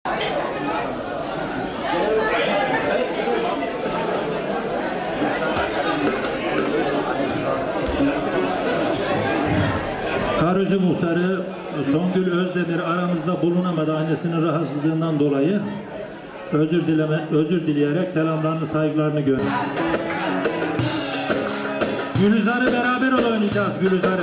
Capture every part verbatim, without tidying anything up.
Karıcı muhtarı Songül Özdemir aramızda bulunamadı annesinin rahatsızlığından dolayı. Özür dileme, özür dileyerek selamlarını, saygılarını gönderiyor. Gülizar'ı beraber oynayacağız, Gülizar'ı.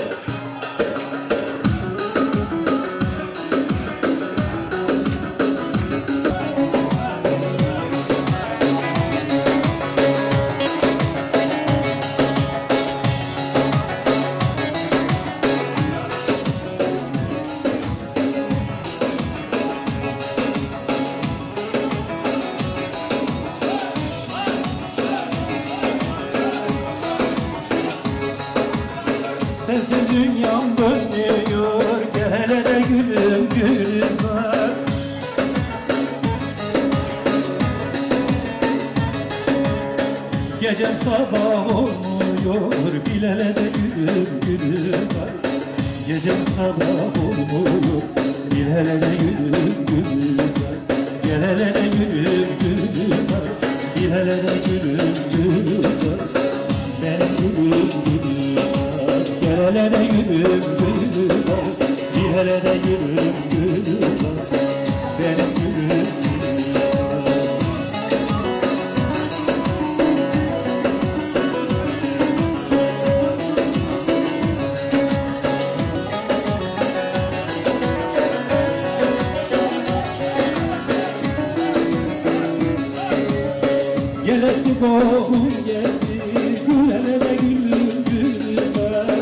Sensiz dünyam dönüyor, gel hele de gülüm gülüm var. Gecem sabah olmuyor, bil hele de gülüm gülüm var. Gecem sabah olmuyor, bil hele de gülüm gülüm var. Gel hele de gülüm gülüm var, bil hele de gülüm gülüm var. Benim gülüm gülüm var. Gel hele de gülüm gülüm var, bir hele de gülüm gülüm var. Benim gülüm gülüm var. Gel eski boğum geldi, gül hele de gülüm gülüm var.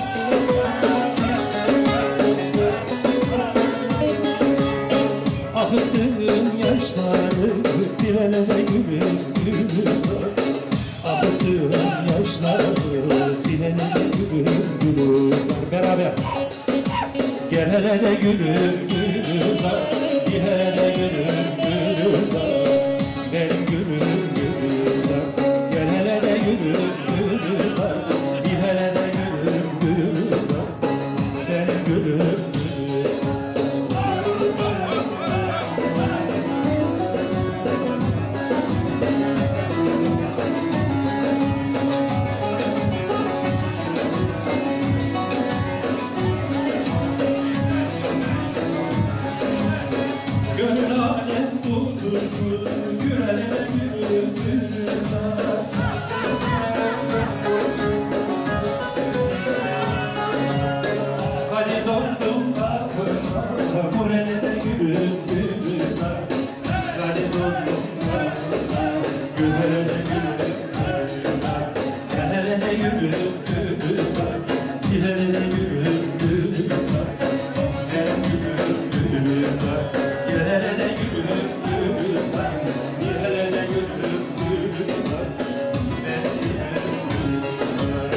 Akıttığım yaşları sil hele de gülüm gülüm var. Akıttığım yaşları sil hele de gülüm gülüm var. Beraber. Gel hele de gülüm gülüm var, bir hele de gülüm gülüm var. Benim gülüm gülüm var. Gel hele de gülüm gülüm var, bir hele de gülüm gülüm var. Benim gülüm gülüm. Gönül alem tutuşmuş, gül hele de gülüm gülüm var. Hadi dostum bakma, vur hele de gülüm gülüm var. Hadi dostum bakma, gül hele de gülüm gülüm var. Gel hele de gülüm gülüm var, gül hele de gülüm gülüm var. Benim gülüm gülüm var. Gel hele de gülüm gülüm var, bir hele de gülüm gülüm var. Benim gülüm gülüm var.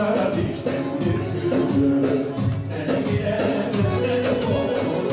başa düştüm bir türlü. Seni bilemezsem olur.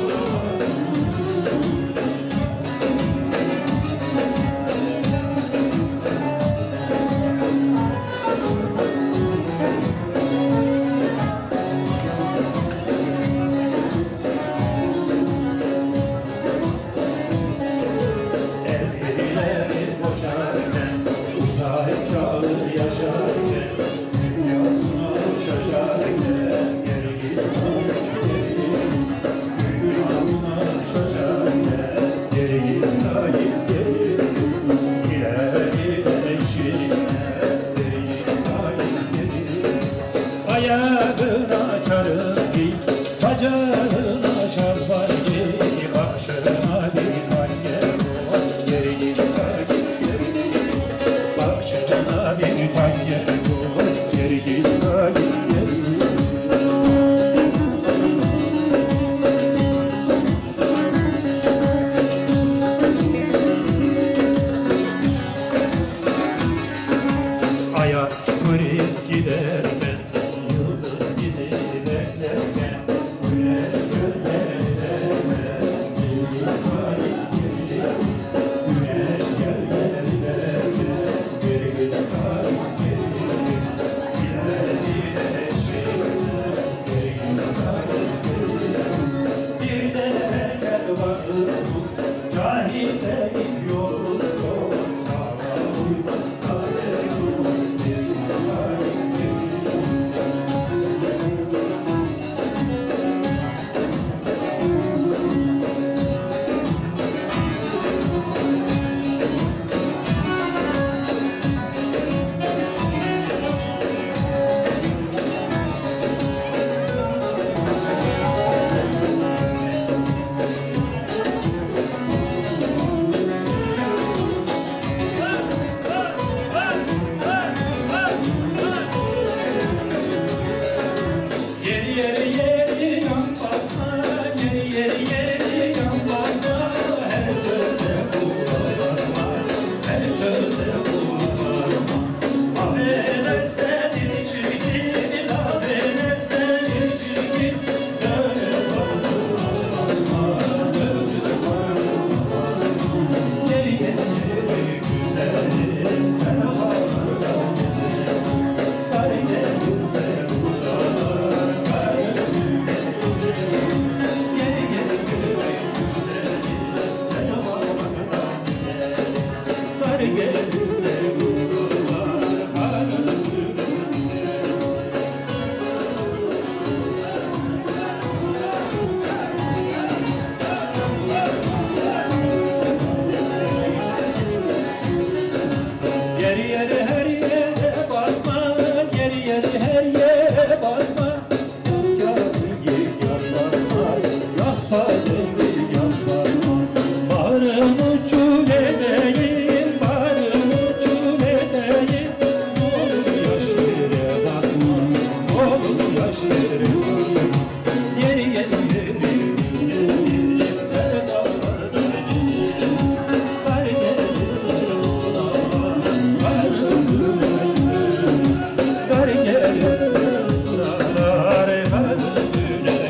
Elbirleri koşarken, uzay çağı yaşarken, dünyasına şaşarken, geri git geri git. Dünyasına şaşarken, geri git git geri git. İleri eşiğine, geri git git geri. Ayağına çarık giy, bacağına şarfar giy, başına bir tane koy, geri git git geri git. Başına bir tane koy, geri git git geri git. Hayat kırıp giderken, yıldız bizi beklerken, güneş gölgelerine, geri git geri git. Güneş gölgelerine, geri git geri git. İleri eşiğine, geri git geri git. Bir de gel bakın, cahillerin yolu yok. Sağa uyma, kader yok. Yeri yeri yeri yan basma, yeri yeri yeri yan basma. Her sözde kullanma, her sözde kullanma. Affedersen çirkin, affedersen çirkin. Gönül bağırma, gönül bağırma. Yeri yeri güzelim, ben bağırma. Bari gel güzel kullan. Yeri yeri her yere basma, yeri yeri her yere basma. Barım uçul edeyim, barım uçul edeyim. Olur yaşlara bakma, olur yaşlara bakma. Yeri yeri yeri yeri, her dağlarda yeri. Bari gel oğlan, barım güleyim. Bari gel oğlan, barım güleyim.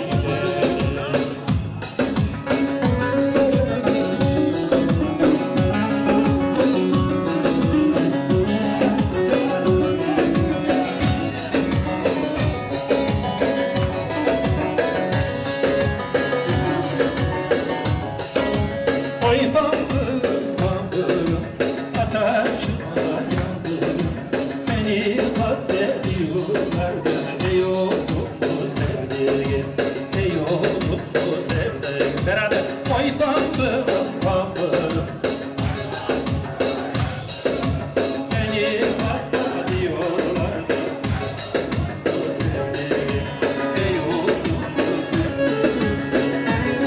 Oy bambırım bambırım, ateşime yandırım. Seni kastediyorlar da ne yolum bu sevdiğim, ne yolum bu sevdiğim. Beraber oy bambırım bambırım, seni kastediyorlar da bu sevdiğim, ne yolum bu sevdiğim.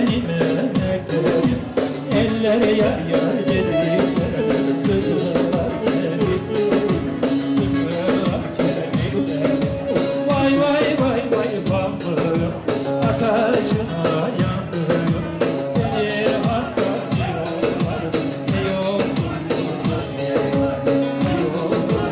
benim emeklerim, eller yar yar gelir, sıkılar gelir, sıkılar gelir. Vay vay vay vay bambırım, ateşine yandım, seni hasta diyorlar, ne yoldun ne yoldun.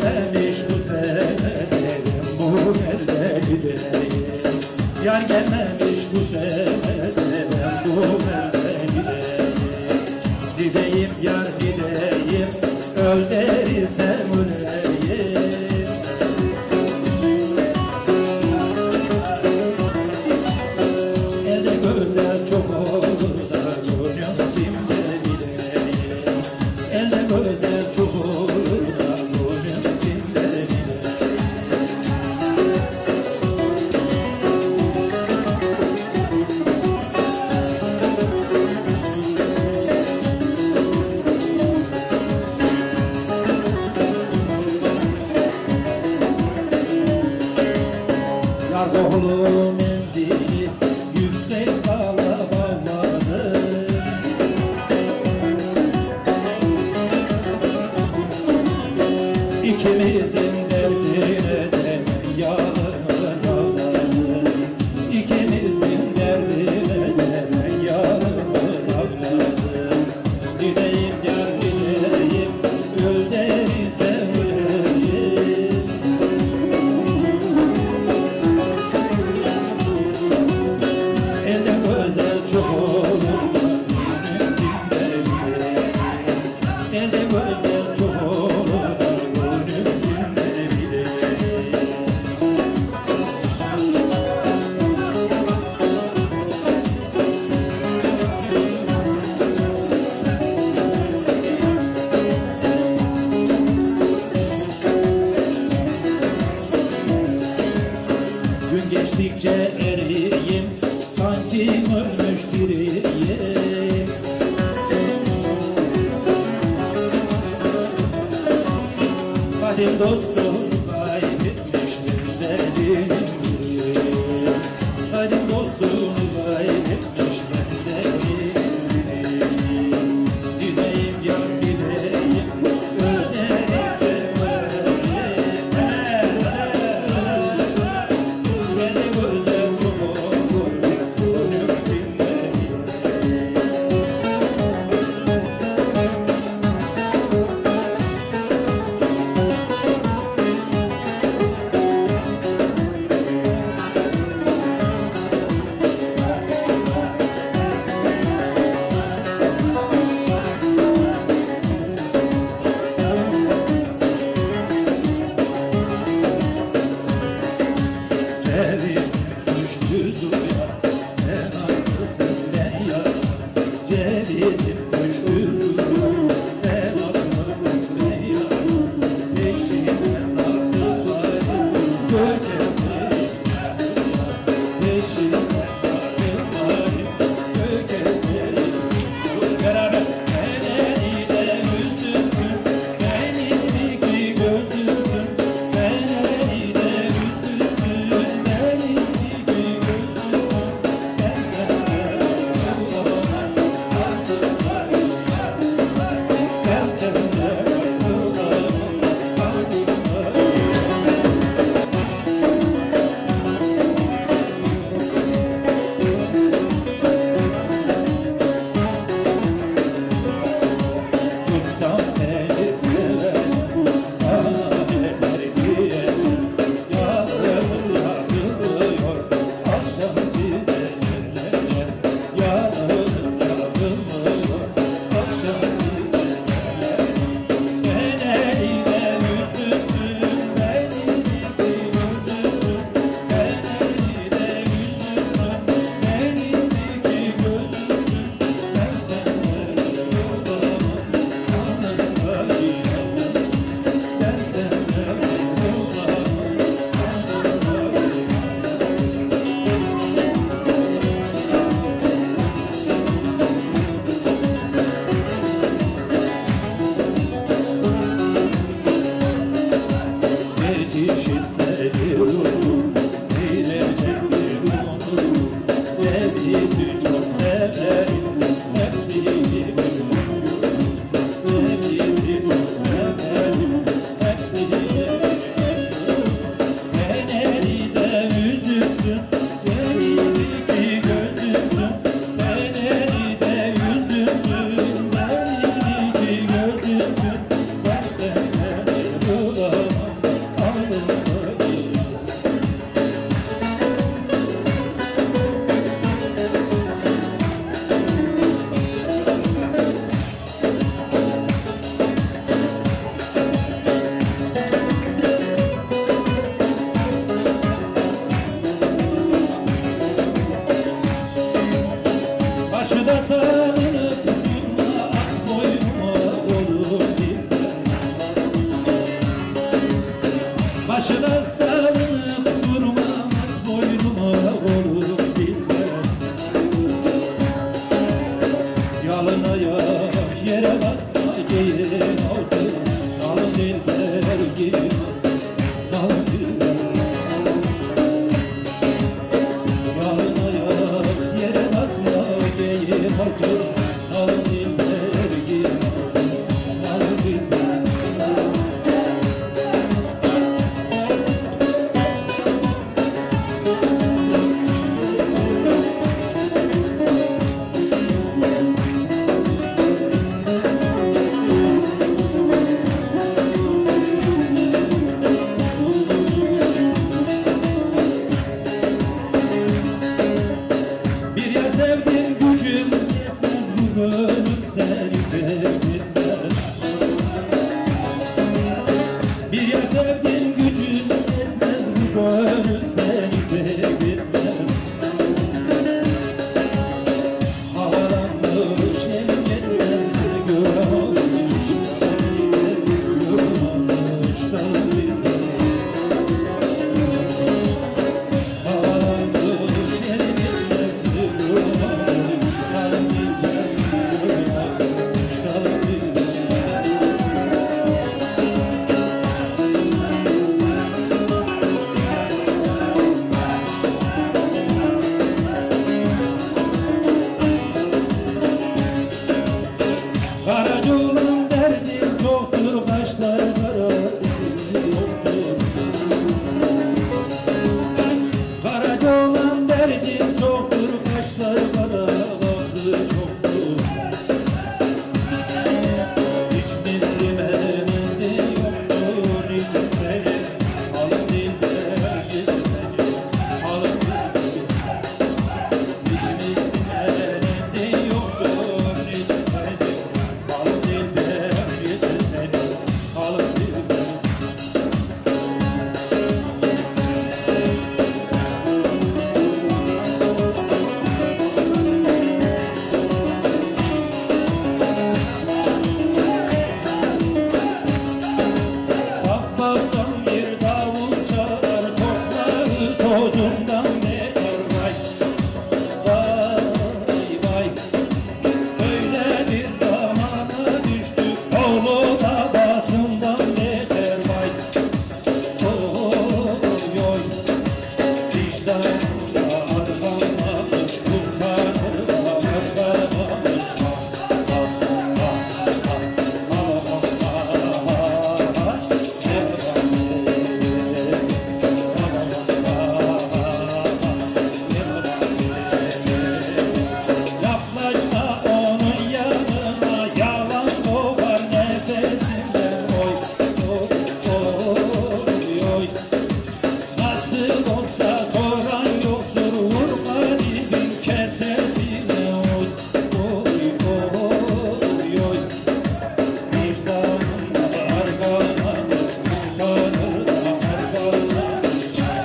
gelmemiş bu sene bu elde gideyim. Yar gelmemiş bu sene bu elde gideyim. Gideyim yar gideyim, öl dersem öleyim. Elde gözler çok olur da gönlüm kimde bileyim. Elde gözler çok olur da gönlüm kimde bileyim. Yar doğulu mendili yüksek dağla bağladı. İkimizin derdine de yağını dağladı. İkimizin derdine de yağını dağladı. Gideyim yar gideyim, öl dersem öleyim. Elde güzel çok olur da gönlüm kimde bileyim. Elde güzel çok olur da gönlüm kimde bileyim. Gün geçtikçe eriyim, sanki ölmüş biriyim. Kadim dostum kaybetmiştim dedim. Kadim dostum kaybetmiştim dedim. Gideyim yar gideyim, öl dersem öleyim. Beni gözler çok olur, gönlüm kimde bileyim. Ceviz düştü suya, sen haklısın ben yalan. Cevizim düştü suya, sen haklısın ben yalan. Peşine nasıl varım, gökeslerim suya. Peşine nasıl varım, gökeslerim suya. Beraber beni de üzülsün, benim iki gözümsün. Beni de üzülsün, beni iki gözümsün. Ben senden ayrılamam, ben senden ayrılamam, ayrılamam. Tutsam seni severim, sana neler diyemem. Yalnız yakılıyor, akşam size neler. Yalnız yakılıyor, akşam size neler. Beni de üzülsün, beni iki gözümsün. Beni de üzülsün, beni iki gözümsün. Ben senden ayrılamam, anlamda bilemem. Ben senden ayrılamam, anlamda bilemem. Yetişirse yolum, bilecek bir yolum. Cevizi çok severim, hepsi gibi yolum. Cevizi çok severim, hepsi gibi yolum. Beni de üzülsün, benim iki gözümsün. Beni de üzülsün, benim iki gözümsün. Ben senden ayrılamam. Başına sarılıp durmamak boynuma olup bilmem. Yalın ayak yere basma gelin oldu. Yalın dilber gibi yalın dilber. Yalın ayak yere basma gelin oldu. Yalın dilber gibi yalın dilber. Karacolun derdi çoktur, kaşlar kara yoktur. Karacolun derdi çoktur, kaşlar kara çoktur. Hiç bizim elimizde yoktur, hiç seni alın dilber gizleni, alın dilber. Hiç bizim elimizde yoktur, hiç seni alın dilber gizleni, alın dilber. Ahbaptan bir davul çalar, toprağı tozundan beter vay. Vay vay, öyle bir zamana düştük, oğlu babasından beter vay. Oy oy, vicdanında argamamış, kurtarırda argamamış. Yaklaşma onun yanına, yalan kovar nefesinden. Oy oy oy oy, nasıl olsa soran yoktur, vur garibin kesesine. Oy oy oy oy, vicdanında argamamış, kurtarırda argamamış.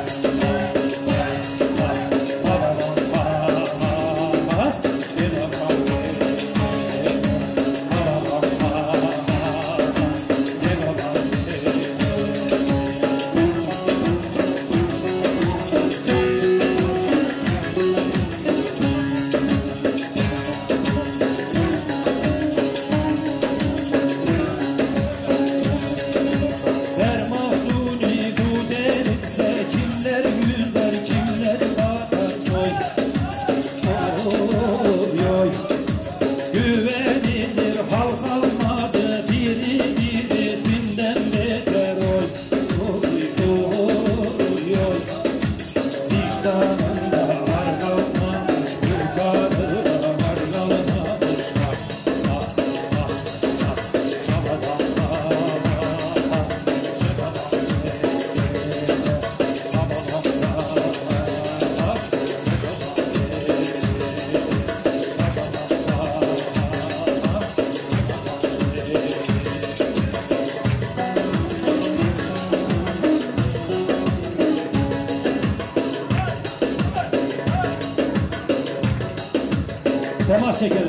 Dermahsuni bu deritte kimler güler, kimler bakar. Oy oy oy, güvenilir halk almadı, biri birisinden beter. Oy oy oy oy, vicdanında argamamış, kurtarırda argamamış. Temas çekelim.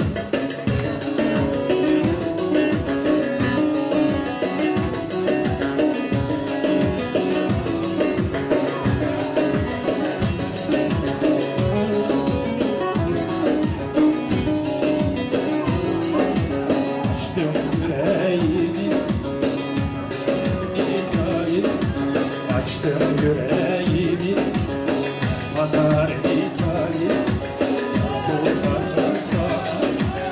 Açtım yüreğimi pazar misali sultandan sana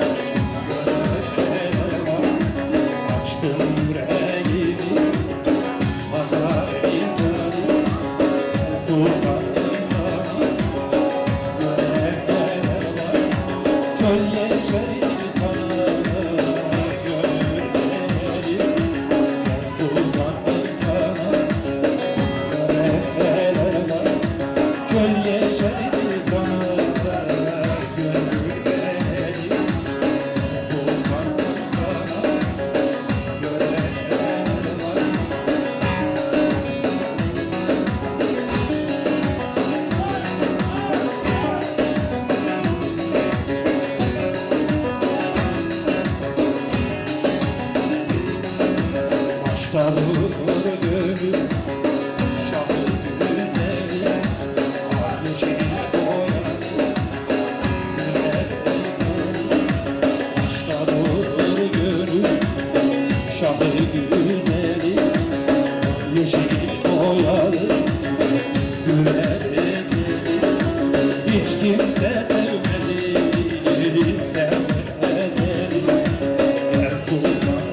görenler var. Açtım yüreğimi pazar misali sultandan sana görenler var. Çöl yeşeri sana görenler sultandan sana görenler var. Çöl yeşeri sana gönül vereli sultandan sana görenler var. Başta durur gönül şahı günleri aynı şeyi koyar başta durur gönül şahı günleri yeşil koyar güleri hiç kimse sevmedi sevmedi her sultan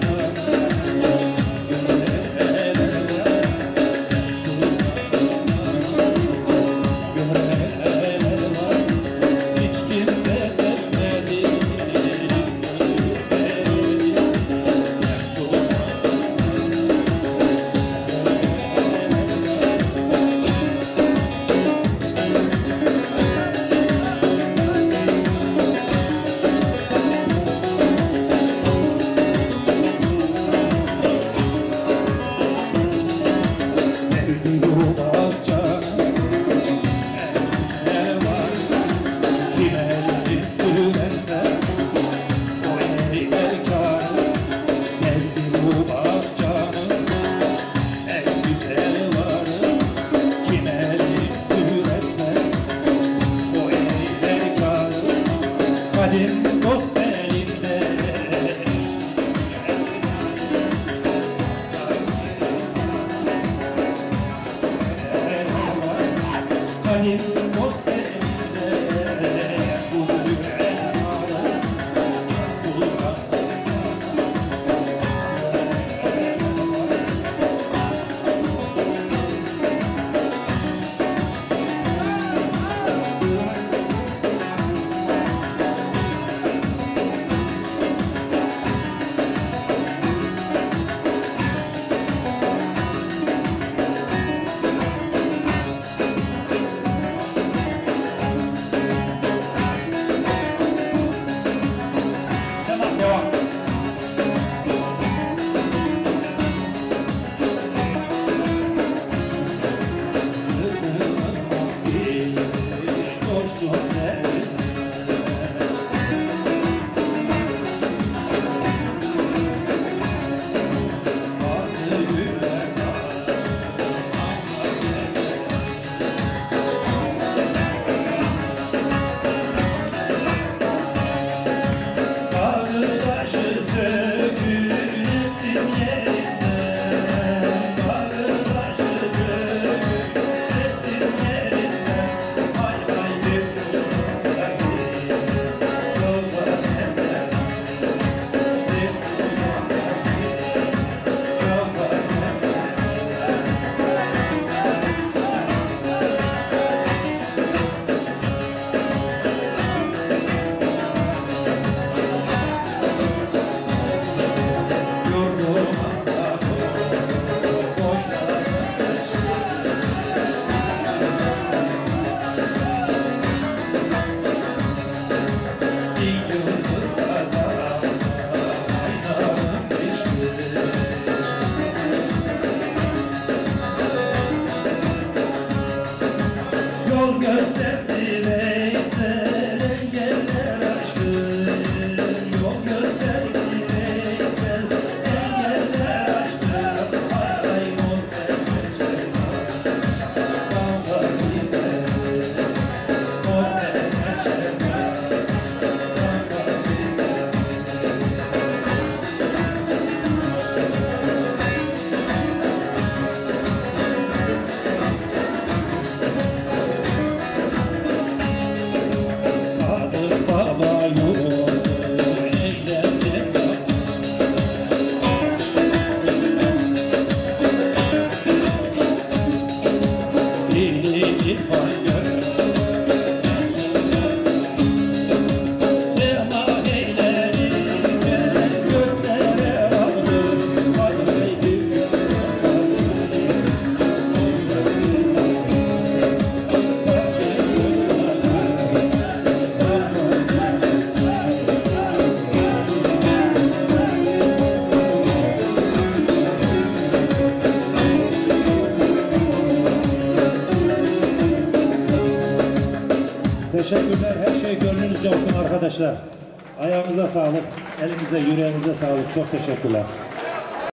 Kadim dost elinde Kadim dost elinde buluyor elmalı sultan Tamam, devam. Koştum Yol gösterdi Veysel, engeller aştı. Yol gösterdi Veysel, engeller aştı. Ay ay muhteşem dağlar gider, muhteşem dağlar gider. Teşekkürler. Her şey gönlünüzce olsun arkadaşlar. Ayağınıza sağlık, elinize, yüreğinize sağlık. Çok teşekkürler.